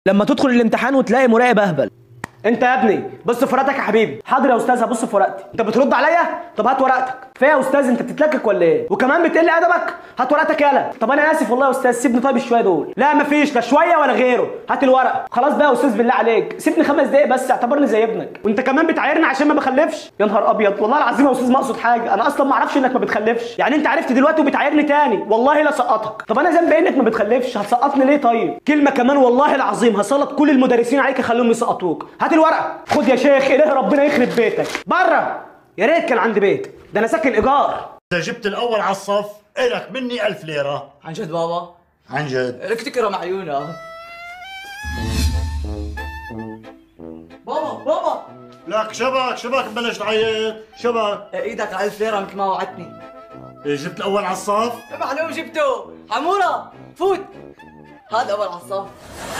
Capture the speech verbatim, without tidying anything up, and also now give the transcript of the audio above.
لما تدخل الامتحان وتلاقي مراقب اهبل. انت يا ابني بص في ورقتك يا حبيبي. حاضر يا استاذ هبص في ورقتي. انت بترد عليا؟ طب هات ورقتك. كفايه يا استاذ انت بتتلكك ولا ايه؟ وكمان بتقل ادبك؟ هات ورقتك يالا. طب انا اسف والله يا استاذ سيبني طيب الشويه دول. لا مفيش لا شويه ولا غيره. هات الورق. خلاص بقى يا استاذ بالله عليك سيبني خمس دقايق بس اعتبرني زي ابنك. وانت كمان بتعايرني عشان ما بخلفش؟ يا نهار ابيض والله العظيم يا استاذ ما اقصد حاجه. انا اصلا ما اعرفش انك ما بتخلفش. يعني انت عرفت دلوقتي وبتعايرني تاني والله لا سقطك. طب انا ذنبي انك ما بتخلفش؟ هتسقطني ليه طيب؟ كلمه كمان والله العظيم هسلط كل المدرسين عليك اخليهم يسقطوك. هات الورقه. خد يا شيخ اله ربنا يخرب بيتك. بره. يا ريت كان عندي بيت ده انا ساكن ايجار. اذا جبت الاول على الصف الك مني ألف ليره. عن جد بابا؟ عن جد لك تكرم عيونك. بابا بابا لك شبك شبك بلش تعيط شبك. ايدك على ألف ليره مثل ما وعدتني. إيه جبت الاول على الصف؟ معلوم جبته. عموره فوت. هذا اول على الصف.